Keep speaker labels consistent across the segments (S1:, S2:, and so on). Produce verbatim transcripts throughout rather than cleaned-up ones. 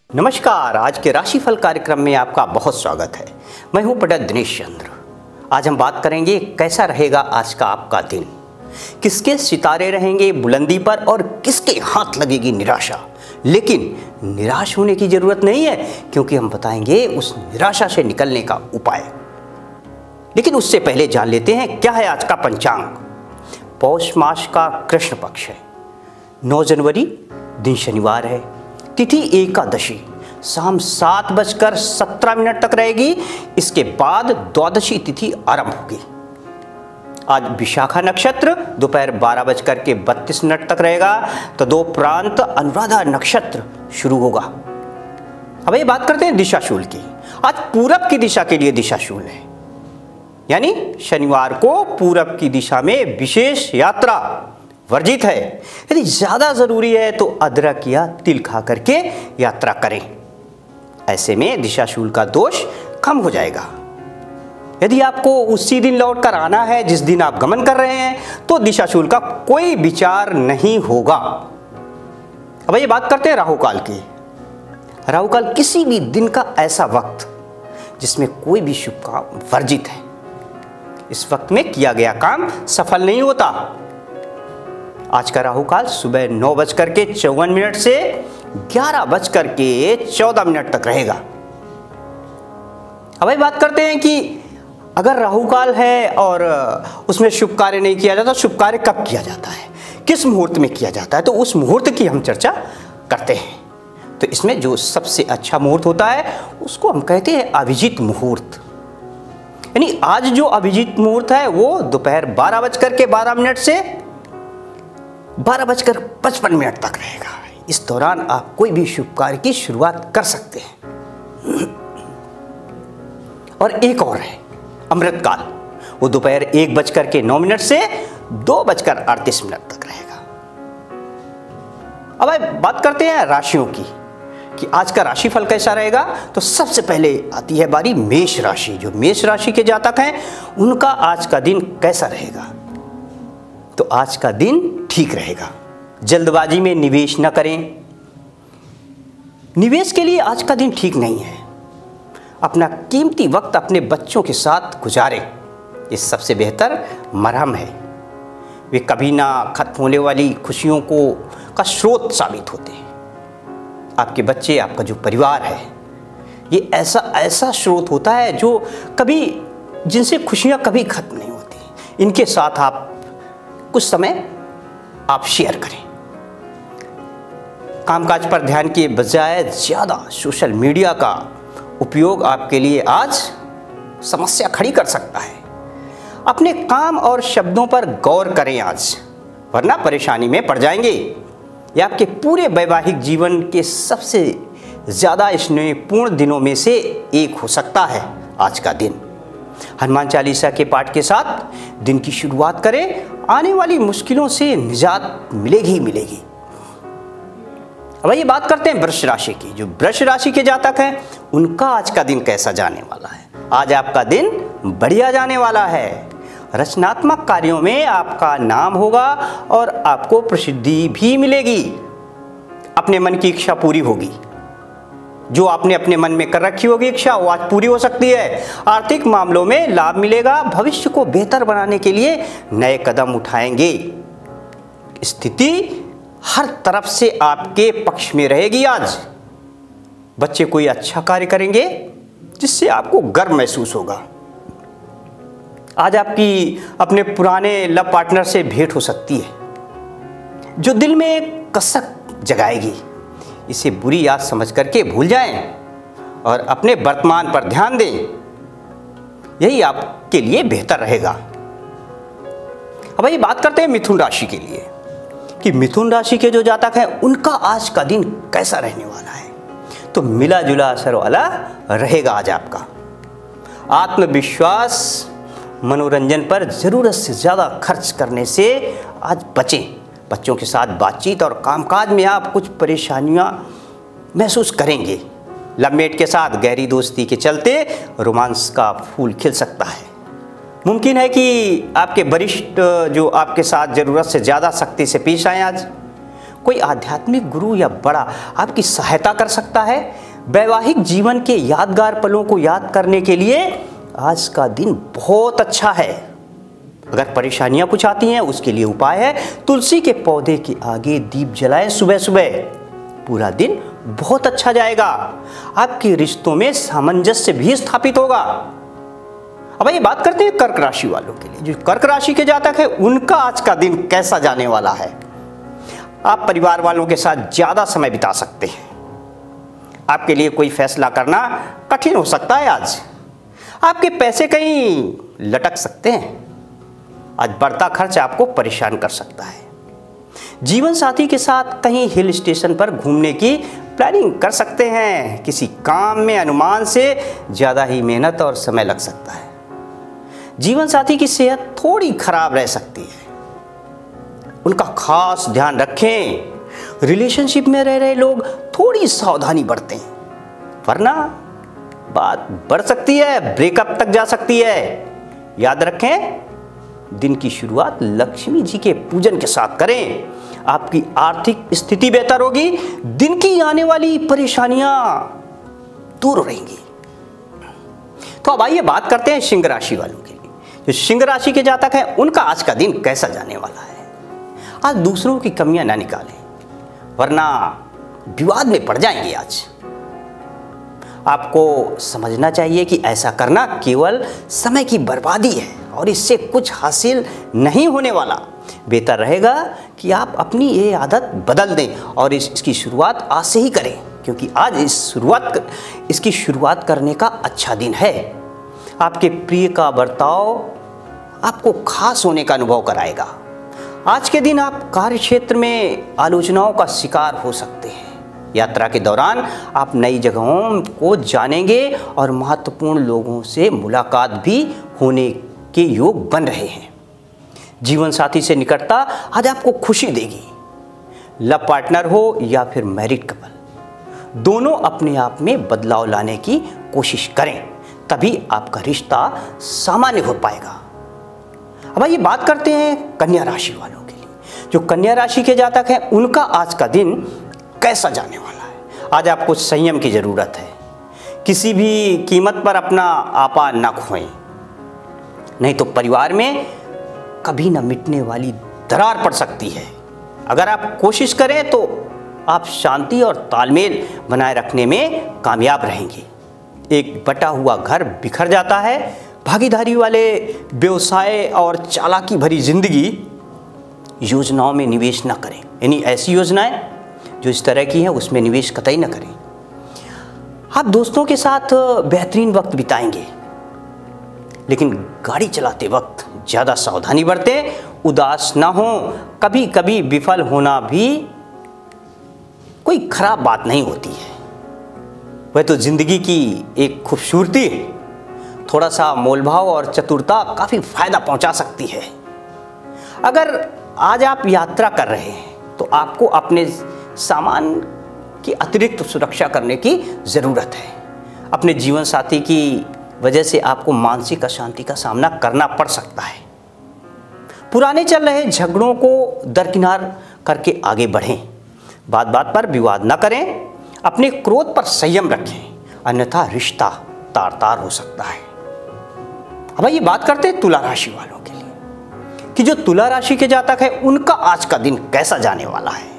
S1: नमस्कार। आज के राशिफल कार्यक्रम में आपका बहुत स्वागत है। मैं हूं पंडित दिनेश चंद्र। आज हम बात करेंगे कैसा रहेगा आज का आपका दिन, किसके सितारे रहेंगे बुलंदी पर और किसके हाथ लगेगी निराशा। लेकिन निराश होने की जरूरत नहीं है, क्योंकि हम बताएंगे उस निराशा से निकलने का उपाय। लेकिन उससे पहले जान लेते हैं क्या है आज का पंचांग। पौष मास का कृष्ण पक्ष है, नौ जनवरी, दिन शनिवार है, तिथि एकादशी, शाम सात बजकर सत्रह मिनट तक रहेगी। इसके बाद द्वादशी तिथि आरंभ होगी। आज विशाखा नक्षत्र दोपहर बारह बजकर के बत्तीस मिनट तक रहेगा। तदोपरांत अनुराधा नक्षत्र शुरू होगा। अब ये बात करते हैं दिशाशूल की। आज पूरब की दिशा के लिए दिशाशूल है, यानी शनिवार को पूरब की दिशा में विशेष यात्रा वर्जित है। यदि ज्यादा जरूरी है तो अदरक या तिल खा करके यात्रा करें। ऐसे में दिशाशूल का दोष कम हो जाएगा। यदि आपको उसी दिन लौट कर आना है जिस दिन आप गमन कर रहे हैं, तो दिशाशूल का कोई विचार नहीं होगा। अब ये बात करते हैं राहुकाल की। राहुकाल किसी भी दिन का ऐसा वक्त जिसमें कोई भी शुभ काम वर्जित है। इस वक्त में किया गया काम सफल नहीं होता। आज का राहुकाल सुबह नौ बजकर के चौवन मिनट से ग्यारह बजकर के चौदह मिनट तक रहेगा। अब भाई बात करते हैं कि अगर राहुकाल है और उसमें शुभ कार्य नहीं किया जाता, शुभ कार्य कब किया जाता है, किस मुहूर्त में किया जाता है, तो उस मुहूर्त की हम चर्चा करते हैं। तो इसमें जो सबसे अच्छा मुहूर्त होता है उसको हम कहते हैं अभिजीत मुहूर्त। यानी आज जो अभिजीत मुहूर्त है वो दोपहर बारह बजकर के बारह मिनट से बारह बजकर पचपन मिनट तक रहेगा। इस दौरान आप कोई भी शुभ कार्य की शुरुआत कर सकते हैं। और एक और है अमृत काल, वो दोपहर एक बजकर के नौ मिनट से दो बजकर अड़तीस मिनट तक रहेगा। अब अब बात करते हैं राशियों की कि आज का राशिफल कैसा रहेगा। तो सबसे पहले आती है बारी मेष राशि। जो मेष राशि के जातक हैं उनका आज का दिन कैसा रहेगा। तो आज का दिन ठीक रहेगा। जल्दबाजी में निवेश न करें। निवेश के लिए आज का दिन ठीक नहीं है। अपना कीमती वक्त अपने बच्चों के साथ गुजारें, ये सबसे बेहतर मरहम है। वे कभी ना खत्म होने वाली खुशियों को का स्रोत साबित होते हैं। आपके बच्चे, आपका जो परिवार है, ये ऐसा ऐसा स्रोत होता है जो कभी जिनसे खुशियां कभी खत्म नहीं होती। इनके साथ आप कुछ समय आप शेयर करें। कामकाज पर ध्यान के बजाय ज्यादा सोशल मीडिया का उपयोग आपके लिए आज समस्या खड़ी कर सकता है। अपने काम और शब्दों पर गौर करें आज, वरना परेशानी में पड़ जाएंगे। यह आपके पूरे वैवाहिक जीवन के सबसे ज्यादा स्नेहपूर्ण दिनों में से एक हो सकता है आज का दिन। हनुमान चालीसा के पाठ के साथ दिन की शुरुआत करें। आने वाली मुश्किलों से निजात मिलेगी ही मिलेगी। अब ये बात करते हैं वृष राशि की। जो वृष राशि के जातक हैं उनका आज का दिन कैसा जाने वाला है। आज आपका दिन बढ़िया जाने वाला है। रचनात्मक कार्यों में आपका नाम होगा और आपको प्रसिद्धि भी मिलेगी। अपने मन की इच्छा पूरी होगी। जो आपने अपने मन में कर रखी होगी इच्छा, वो आज पूरी हो सकती है। आर्थिक मामलों में लाभ मिलेगा। भविष्य को बेहतर बनाने के लिए नए कदम उठाएंगे। स्थिति हर तरफ से आपके पक्ष में रहेगी। आज बच्चे कोई अच्छा कार्य करेंगे जिससे आपको गर्व महसूस होगा। आज आपकी अपने पुराने लव पार्टनर से भेंट हो सकती है जो दिल में एक कसक जगाएगी। इसे बुरी याद समझ करके भूल जाएं और अपने वर्तमान पर ध्यान दें। यही आपके लिए बेहतर रहेगा। अब ये बात करते हैं मिथुन राशि के लिए कि मिथुन राशि के जो जातक हैं उनका आज का दिन कैसा रहने वाला है। तो मिला जुला असर वाला रहेगा आज आपका। आत्मविश्वास, मनोरंजन पर जरूरत से ज़्यादा खर्च करने से आज बचें। बच्चों के साथ बातचीत और कामकाज में आप कुछ परेशानियां महसूस करेंगे। लवमेट के साथ गहरी दोस्ती के चलते रोमांस का फूल खिल सकता है। मुमकिन है कि आपके वरिष्ठ जो आपके साथ ज़रूरत से ज़्यादा सख्ती से पेश आए आज। कोई आध्यात्मिक गुरु या बड़ा आपकी सहायता कर सकता है। वैवाहिक जीवन के यादगार पलों को याद करने के लिए आज का दिन बहुत अच्छा है। अगर परेशानियां कुछ आती हैं उसके लिए उपाय है, तुलसी के पौधे के आगे दीप जलाएं सुबह सुबह, पूरा दिन बहुत अच्छा जाएगा। आपके रिश्तों में सामंजस्य भी स्थापित होगा। अब ये बात करते हैं कर्क राशि वालों के लिए। जो कर्क राशि के जातक है उनका आज का दिन कैसा जाने वाला है। आप परिवार वालों के साथ ज्यादा समय बिता सकते हैं। आपके लिए कोई फैसला करना कठिन हो सकता है। आज आपके पैसे कहीं लटक सकते हैं। आज बढ़ता खर्च आपको परेशान कर सकता है। जीवन साथी के साथ कहीं हिल स्टेशन पर घूमने की प्लानिंग कर सकते हैं। किसी काम में अनुमान से ज़्यादा ही मेहनत और समय लग सकता है। जीवन साथी की सेहत थोड़ी खराब रह सकती है, उनका खास ध्यान रखें। रिलेशनशिप में रह रहे लोग थोड़ी सावधानी बरतें, वरना बात बढ़ सकती है, ब्रेकअप तक जा सकती है। याद रखें, दिन की शुरुआत लक्ष्मी जी के पूजन के साथ करें। आपकी आर्थिक स्थिति बेहतर होगी। दिन की आने वाली परेशानियां दूर रहेंगी। तो अब आइए बात करते हैं सिंह राशि वालों के लिए। जो सिंह राशि के जातक हैं उनका आज का दिन कैसा जाने वाला है। आज दूसरों की कमियां ना निकालें, वरना विवाद में पड़ जाएंगे। आज आपको समझना चाहिए कि ऐसा करना केवल समय की बर्बादी है और इससे कुछ हासिल नहीं होने वाला। बेहतर रहेगा कि आप अपनी ये आदत बदल दें और इस, इसकी शुरुआत आज से ही करें, क्योंकि आज इस शुरुआत इसकी शुरुआत करने का अच्छा दिन है। आपके प्रिय का बर्ताव आपको खास होने का अनुभव कराएगा। आज के दिन आप कार्य क्षेत्र में आलोचनाओं का शिकार हो सकते हैं। यात्रा के दौरान आप नई जगहों को जानेंगे और महत्वपूर्ण लोगों से मुलाकात भी होने के योग बन रहे हैं। जीवन साथी से निकटता आज आपको खुशी देगी। लव पार्टनर हो या फिर मैरिड कपल, दोनों अपने आप में बदलाव लाने की कोशिश करें, तभी आपका रिश्ता सामान्य हो पाएगा। अब आइए बात करते हैं कन्या राशि वालों के लिए। जो कन्या राशि के जातक हैं उनका आज का दिन कैसा जाने वाला है। आज आपको संयम की जरूरत है। किसी भी कीमत पर अपना आपा न खोएं, नहीं तो परिवार में कभी न मिटने वाली दरार पड़ सकती है। अगर आप कोशिश करें तो आप शांति और तालमेल बनाए रखने में कामयाब रहेंगे। एक बटा हुआ घर बिखर जाता है। भागीदारी वाले व्यवसाय और चालाकी भरी जिंदगी योजनाओं में निवेश न करें। यानी ऐसी योजनाएं जो इस तरह की हैं उसमें निवेश कतई न करें। आप दोस्तों के साथ बेहतरीन वक्त बिताएंगे, लेकिन गाड़ी चलाते वक्त ज़्यादा सावधानी बरतें, उदास ना हो। कभी कभी विफल होना भी कोई खराब बात नहीं होती है, वह तो जिंदगी की एक खूबसूरती है। थोड़ा सा मोलभाव और चतुरता काफ़ी फायदा पहुंचा सकती है। अगर आज आप यात्रा कर रहे हैं तो आपको अपने सामान की अतिरिक्त सुरक्षा करने की ज़रूरत है। अपने जीवन साथी की वजह से आपको मानसिक अशांति का सामना करना पड़ सकता है। पुराने चल रहे झगड़ों को दरकिनार करके आगे बढ़ें। बात बात पर विवाद न करें। अपने क्रोध पर संयम रखें, अन्यथा रिश्ता तार तार हो सकता है। अब ये बात करते हैं तुला राशि वालों के लिए कि जो तुला राशि के जातक है उनका आज का दिन कैसा जाने वाला है।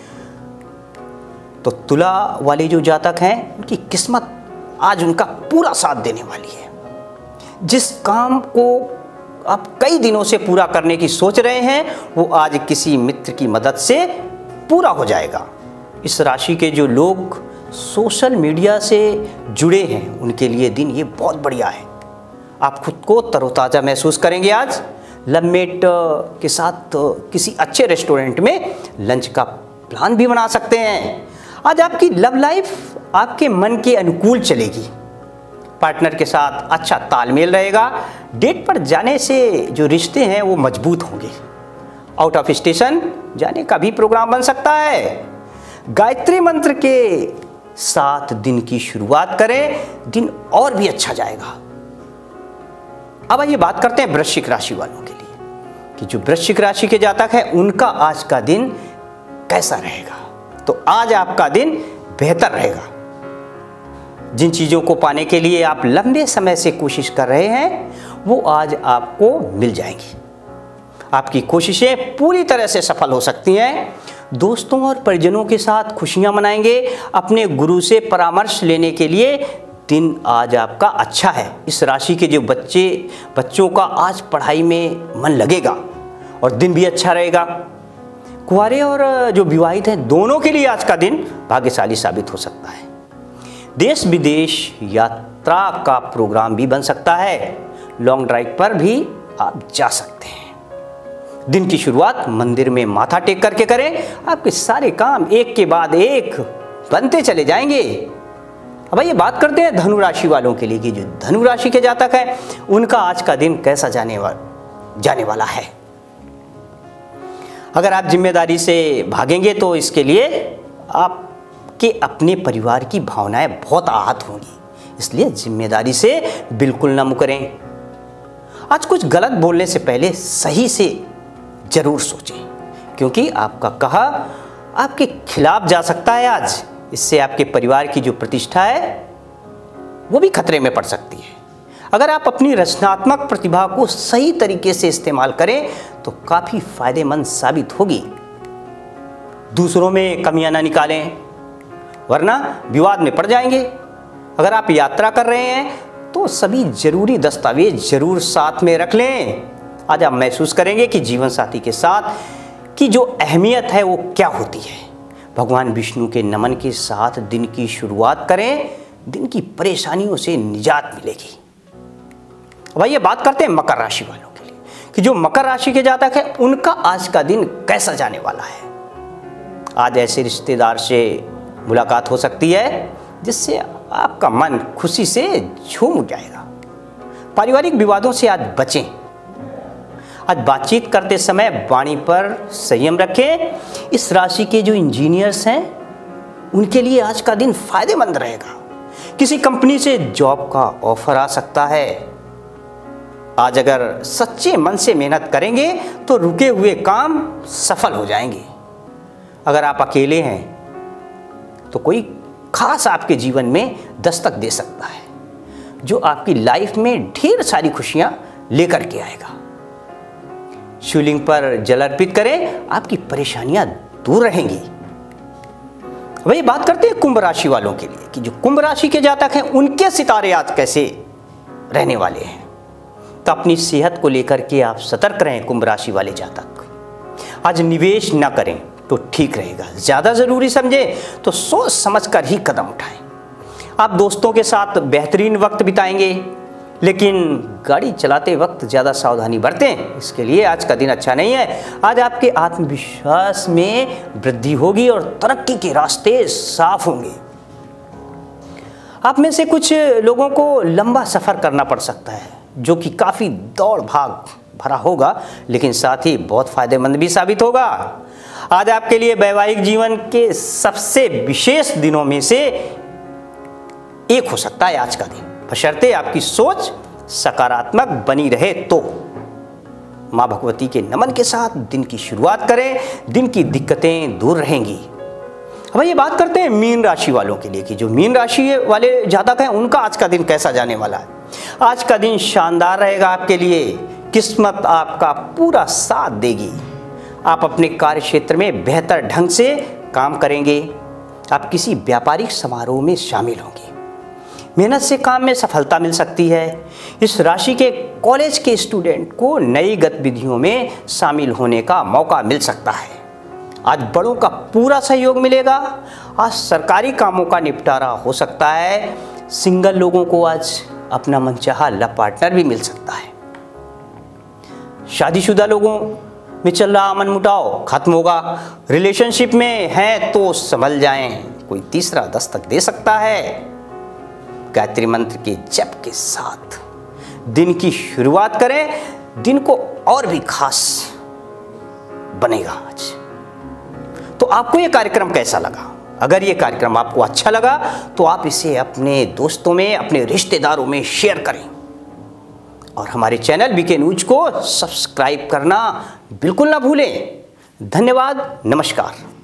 S1: तो तुला वाले जो जातक हैं उनकी किस्मत आज उनका पूरा साथ देने वाली है। जिस काम को आप कई दिनों से पूरा करने की सोच रहे हैं वो आज किसी मित्र की मदद से पूरा हो जाएगा। इस राशि के जो लोग सोशल मीडिया से जुड़े हैं उनके लिए दिन ये बहुत बढ़िया है। आप खुद को तरोताज़ा महसूस करेंगे। आज लवमेट के साथ किसी अच्छे रेस्टोरेंट में लंच का प्लान भी बना सकते हैं। आज आपकी लव लाइफ आपके मन के अनुकूल चलेगी। पार्टनर के साथ अच्छा तालमेल रहेगा। डेट पर जाने से जो रिश्ते हैं वो मजबूत होंगे। आउट ऑफ स्टेशन जाने का भी प्रोग्राम बन सकता है। गायत्री मंत्र के साथ दिन की शुरुआत करें, दिन और भी अच्छा जाएगा। अब आइए बात करते हैं वृश्चिक राशि वालों के लिए कि जो वृश्चिक राशि के जातक हैं उनका आज का दिन कैसा रहेगा। तो आज आपका दिन बेहतर रहेगा। जिन चीज़ों को पाने के लिए आप लंबे समय से कोशिश कर रहे हैं वो आज आपको मिल जाएंगी। आपकी कोशिशें पूरी तरह से सफल हो सकती हैं। दोस्तों और परिजनों के साथ खुशियां मनाएंगे। अपने गुरु से परामर्श लेने के लिए दिन आज आपका अच्छा है। इस राशि के जो बच्चे बच्चों का आज पढ़ाई में मन लगेगा और दिन भी अच्छा रहेगा। कुंवारे और जो विवाहित हैं दोनों के लिए आज का दिन भाग्यशाली साबित हो सकता है। देश विदेश यात्रा का प्रोग्राम भी बन सकता है। लॉन्ग ड्राइव पर भी आप जा सकते हैं। दिन की शुरुआत मंदिर में माथा टेक करके करें। आपके सारे काम एक के बाद एक बनते चले जाएंगे। अब ये बात करते हैं धनु राशि वालों के लिए कि जो धनु राशि के जातक हैं उनका आज का दिन कैसा जाने वाला जाने वाला है। अगर आप जिम्मेदारी से भागेंगे तो इसके लिए आपके अपने परिवार की भावनाएं बहुत आहत होंगी, इसलिए जिम्मेदारी से बिल्कुल ना मुकरें। आज कुछ गलत बोलने से पहले सही से जरूर सोचें, क्योंकि आपका कहा आपके खिलाफ जा सकता है आज। इससे आपके परिवार की जो प्रतिष्ठा है वो भी खतरे में पड़ सकती है। अगर आप अपनी रचनात्मक प्रतिभा को सही तरीके से इस्तेमाल करें तो काफी फायदेमंद साबित होगी। दूसरों में कमियां ना निकालें, वरना विवाद में पड़ जाएंगे। अगर आप यात्रा कर रहे हैं तो सभी जरूरी दस्तावेज जरूर साथ में रख लें। आज आप महसूस करेंगे कि जीवन साथी के साथ की जो अहमियत है वो क्या होती है। भगवान विष्णु के नमन के साथ दिन की शुरुआत करें। दिन की परेशानियों से निजात मिलेगी। अब ये बात करते हैं मकर राशि वालों के लिए कि जो मकर राशि के जातक है उनका आज का दिन कैसा जाने वाला है। आज ऐसे रिश्तेदार से मुलाकात हो सकती है जिससे आपका मन खुशी से झूम जाएगा। पारिवारिक विवादों से आज बचें। आज बातचीत करते समय वाणी पर संयम रखें। इस राशि के जो इंजीनियर्स हैं उनके लिए आज का दिन फायदेमंद रहेगा। किसी कंपनी से जॉब का ऑफर आ सकता है। आज अगर सच्चे मन से मेहनत करेंगे तो रुके हुए काम सफल हो जाएंगे। अगर आप अकेले हैं तो कोई खास आपके जीवन में दस्तक दे सकता है जो आपकी लाइफ में ढेर सारी खुशियां लेकर के आएगा। शिवलिंग पर जल अर्पित करें, आपकी परेशानियां दूर रहेंगी। वही बात करते हैं कुंभ राशि वालों के लिए कि जो कुंभ राशि के जातक हैं उनके सितारे आज कैसे रहने वाले हैं। तो अपनी सेहत को लेकर के आप सतर्क रहें। कुंभ राशि वाले जातक आज निवेश ना करें तो ठीक रहेगा। ज्यादा जरूरी समझे तो सोच समझकर ही कदम उठाएं। आप दोस्तों के साथ बेहतरीन वक्त बिताएंगे, लेकिन गाड़ी चलाते वक्त ज़्यादा सावधानी बरतें। इसके लिए आज का दिन अच्छा नहीं है। आज आपके आत्मविश्वास में वृद्धि होगी और तरक्की के रास्ते साफ होंगे। आप में से कुछ लोगों को लंबा सफ़र करना पड़ सकता है जो कि काफ़ी दौड़ भाग भरा होगा, लेकिन साथ ही बहुत फायदेमंद भी साबित होगा। आज आपके लिए वैवाहिक जीवन के सबसे विशेष दिनों में से एक हो सकता है आज का दिन, बशर्ते आपकी सोच सकारात्मक बनी रहे तो। माँ भगवती के नमन के साथ दिन की शुरुआत करें। दिन की दिक्कतें दूर रहेंगी। अब ये बात करते हैं मीन राशि वालों के लिए कि जो मीन राशि वाले जातक हैं उनका आज का दिन कैसा जाने वाला है। आज का दिन शानदार रहेगा आपके लिए। किस्मत आपका पूरा साथ देगी। आप अपने कार्य क्षेत्र में बेहतर ढंग से काम करेंगे। आप किसी व्यापारिक समारोह में शामिल होंगे। मेहनत से काम में सफलता मिल सकती है। इस राशि के कॉलेज के स्टूडेंट को नई गतिविधियों में शामिल होने का मौका मिल सकता है। आज बड़ों का पूरा सहयोग मिलेगा। आज सरकारी कामों का निपटारा हो सकता है। सिंगल लोगों को आज अपना मनचाहा लव पार्टनर भी मिल सकता है। शादीशुदा लोगों में चल रहा मनमुटाव खत्म होगा। रिलेशनशिप में हैं तो संभल जाएं, कोई तीसरा दस्तक दे सकता है। गायत्री मंत्र के जप के साथ दिन की शुरुआत करें। दिन को और भी खास बनेगा आज। तो आपको यह कार्यक्रम कैसा लगा? अगर ये कार्यक्रम आपको अच्छा लगा तो आप इसे अपने दोस्तों में, अपने रिश्तेदारों में शेयर करें और हमारे चैनल बीके न्यूज को सब्सक्राइब करना बिल्कुल ना भूलें। धन्यवाद। नमस्कार।